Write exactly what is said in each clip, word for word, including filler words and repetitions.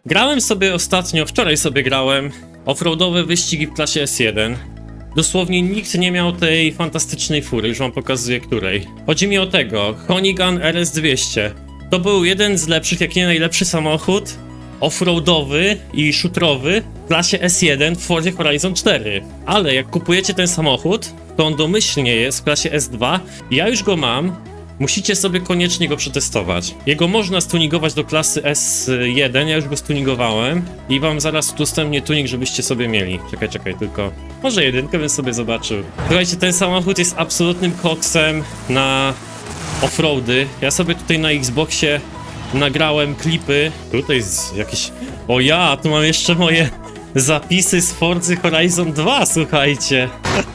Grałem sobie ostatnio, wczoraj sobie grałem offroadowe wyścigi w klasie S jeden. Dosłownie nikt nie miał tej fantastycznej fury, już wam pokazuję której. Chodzi mi o tego, Honeyghan R S dwieście. To był jeden z lepszych, jak nie najlepszy samochód offroadowy i shooterowy w klasie S jeden w Forzie Horizon cztery. Ale jak kupujecie ten samochód, to on domyślnie jest w klasie S dwa. Ja już go mam. Musicie sobie koniecznie go przetestować. Jego można stunigować do klasy S jeden, ja już go stunigowałem i wam zaraz udostępnię tuning, żebyście sobie mieli. Czekaj, czekaj, tylko może jedynkę bym sobie zobaczył. Słuchajcie, ten samochód jest absolutnym koksem na offroady. Ja sobie tutaj na Xboxie nagrałem klipy. Tutaj jest jakieś... O ja, tu mam jeszcze moje zapisy z Forzy Horizon dwa, słuchajcie.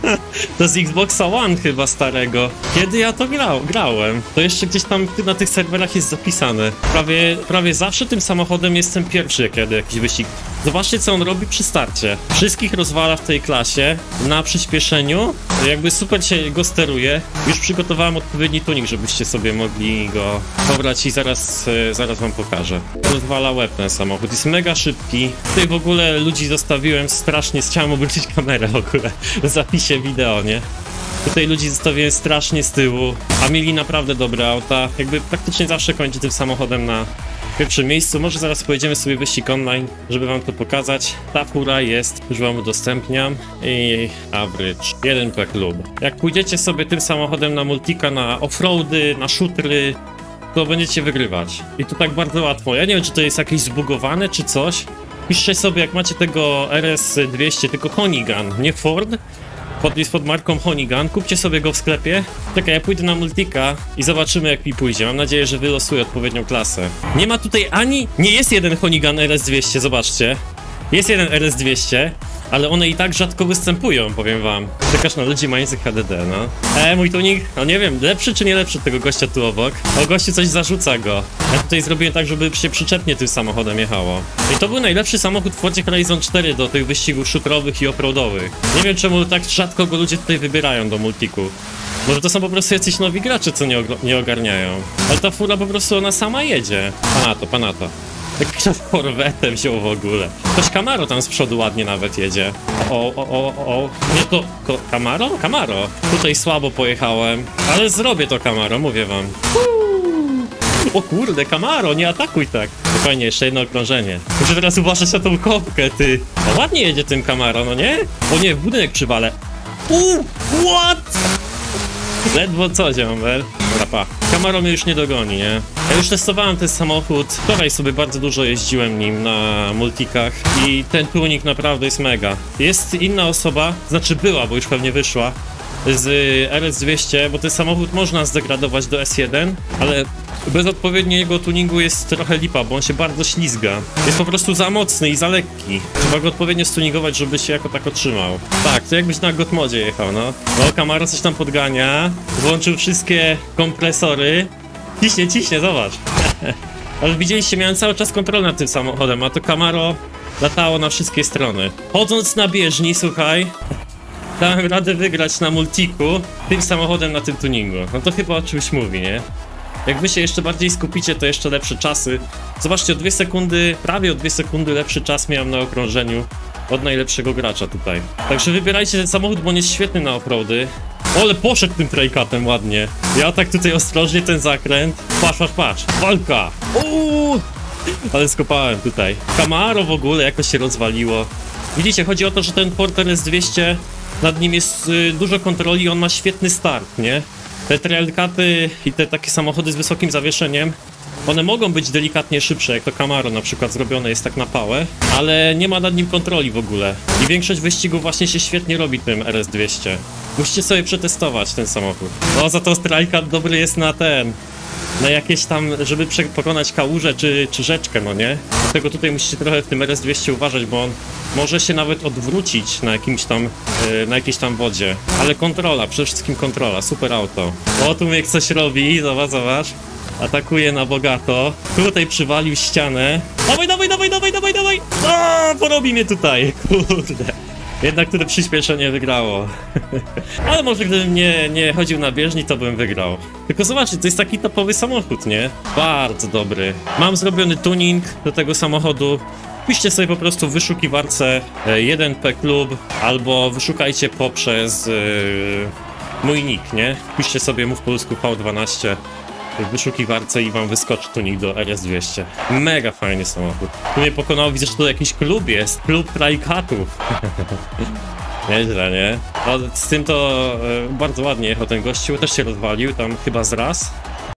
To z Xboxa One chyba starego. Kiedy ja to grał, grałem? To jeszcze gdzieś tam na tych serwerach jest zapisane. Prawie, prawie zawsze tym samochodem jestem pierwszy, jak jadę jakiś wyścig. Zobaczcie, co on robi przy starcie. Wszystkich rozwala w tej klasie na przyspieszeniu. Jakby super się go steruje. Już przygotowałem odpowiedni tuning, żebyście sobie mogli go pobrać i zaraz, zaraz wam pokażę. Rozwala łeb ten samochód. Jest mega szybki. Tutaj w ogóle ludzi zostawiłem strasznie. Chciałem obrócić kamerę w ogóle w zapisie wideo, nie? Tutaj ludzi zostawiłem strasznie z tyłu, a mieli naprawdę dobre auta. Jakby praktycznie zawsze kończy tym samochodem na pierwszym miejscu. Może zaraz pojedziemy sobie wyścig online, żeby wam to pokazać. Ta fura jest, już wam udostępniam. I average jeden P klub. Jak pójdziecie sobie tym samochodem na multika, na offroady, na shootery, to będziecie wygrywać. I to tak bardzo łatwo. Ja nie wiem, czy to jest jakieś zbugowane, czy coś. Piszcie sobie, jak macie tego R S dwieście, tylko Honeyghan, nie Ford. Pod, jest pod marką Honeyghan, kupcie sobie go w sklepie. Czekaj, ja pójdę na multika i zobaczymy, jak mi pójdzie. Mam nadzieję, że wylosuję odpowiednią klasę. Nie ma tutaj ani... Nie jest jeden Honeyghan R S dwieście, zobaczcie. Jest jeden R S dwieście, ale one i tak rzadko występują, powiem wam. Czekasz na ludzi mających H D D, no. E, mój tuning, no nie wiem, lepszy czy nie lepszy tego gościa tu obok? O, gościu coś zarzuca go. Ja tutaj zrobiłem tak, żeby się przyczepnie tym samochodem jechało. I to był najlepszy samochód w Forzie Horizon cztery do tych wyścigów shooterowych i offroadowych. Nie wiem, czemu tak rzadko go ludzie tutaj wybierają do multiku. Może to są po prostu jacyś nowi gracze, co nie, nie ogarniają. Ale ta fura po prostu, ona sama jedzie. Panato, panato. Jak Corvette wziął w ogóle. Ktoś Camaro tam z przodu ładnie nawet jedzie. O, o, o, o. Nie to... Ko, Camaro? Camaro. Tutaj słabo pojechałem. Ale zrobię to Camaro, mówię wam. Uuu. O kurde, Camaro, nie atakuj tak. Spokojnie, jeszcze jedno okrążenie. Muszę teraz uważać na tą kopkę, ty. O, ładnie jedzie tym Camaro, no nie? O nie, w budynek przywalę. Uuu, what? Ledwo co, ziomel. Dobra, pa. Camaro mnie już nie dogoni, nie? Ja już testowałem ten samochód. Wczoraj sobie bardzo dużo jeździłem nim na multikach i ten tuning naprawdę jest mega. Jest inna osoba, znaczy była, bo już pewnie wyszła, z R S dwieście, bo ten samochód można zdegradować do S jeden, ale bez odpowiedniego tuningu jest trochę lipa, bo on się bardzo ślizga. Jest po prostu za mocny i za lekki. Trzeba go odpowiednio stuningować, żeby się jako tak otrzymał. Tak, to jakbyś na Gotmodzie jechał, no. O, Camaro coś tam podgania. Włączył wszystkie kompresory. Ciśnie, ciśnie, zobacz. Ale widzieliście, miałem cały czas kontrolę nad tym samochodem, a to Camaro latało na wszystkie strony. Chodząc na bieżni, słuchaj, dałem radę wygrać na multiku tym samochodem na tym tuningu. No to chyba o czymś mówi, nie? Jak wy się jeszcze bardziej skupicie, to jeszcze lepsze czasy. Zobaczcie, o dwie sekundy, prawie o dwie sekundy lepszy czas miałem na okrążeniu od najlepszego gracza tutaj. Także wybierajcie ten samochód, bo on jest świetny na offroady. O, ale poszedł tym trajkatem ładnie. Ja tak tutaj ostrożnie ten zakręt. Patrz, patrz, patrz. Walka! Uuu! Ale skopałem tutaj. Camaro w ogóle jakoś się rozwaliło. Widzicie, chodzi o to, że ten Ford R S dwieście, nad nim jest y, dużo kontroli i on ma świetny start, nie? Te trailkaty i te takie samochody z wysokim zawieszeniem, one mogą być delikatnie szybsze, jak to Camaro na przykład zrobione jest tak na pałę, ale nie ma nad nim kontroli w ogóle. I większość wyścigów właśnie się świetnie robi tym R S dwieście. Musicie sobie przetestować ten samochód. O, za to trajkat dobry jest na ten, na jakieś tam, żeby pokonać kałużę czy, czy rzeczkę, no nie? Dlatego tutaj musicie trochę w tym R S dwieście uważać, bo on może się nawet odwrócić na jakimś tam, yy, na jakiejś tam wodzie. Ale kontrola, przede wszystkim kontrola, super auto. O, tu mnie coś robi, zobacz, zobacz. Atakuje na bogato. Tutaj przywalił ścianę. Dawaj, dawaj, dawaj, dawaj, dawaj, dawaj! O, porobi mnie tutaj, kurde. Jednak które przyspieszenie wygrało. Ale może gdybym nie, nie chodził na bieżni, to bym wygrał. Tylko zobaczcie, to jest taki topowy samochód, nie? Bardzo dobry. Mam zrobiony tuning do tego samochodu. Piszcie sobie po prostu w wyszukiwarce jeden P Klub, albo wyszukajcie poprzez yy, mój nick, nie? Piszcie sobie mów polsku V dwanaście w wyszukiwarce i wam wyskoczy tunik do R S dwieście. Mega fajny samochód. Tu mnie pokonał, widzę, że tu jakiś klub jest. Klub trajkatów. Nieźle, nie? No, z tym to e, bardzo ładnie jechał ten gościu, też się rozwalił, tam chyba z raz.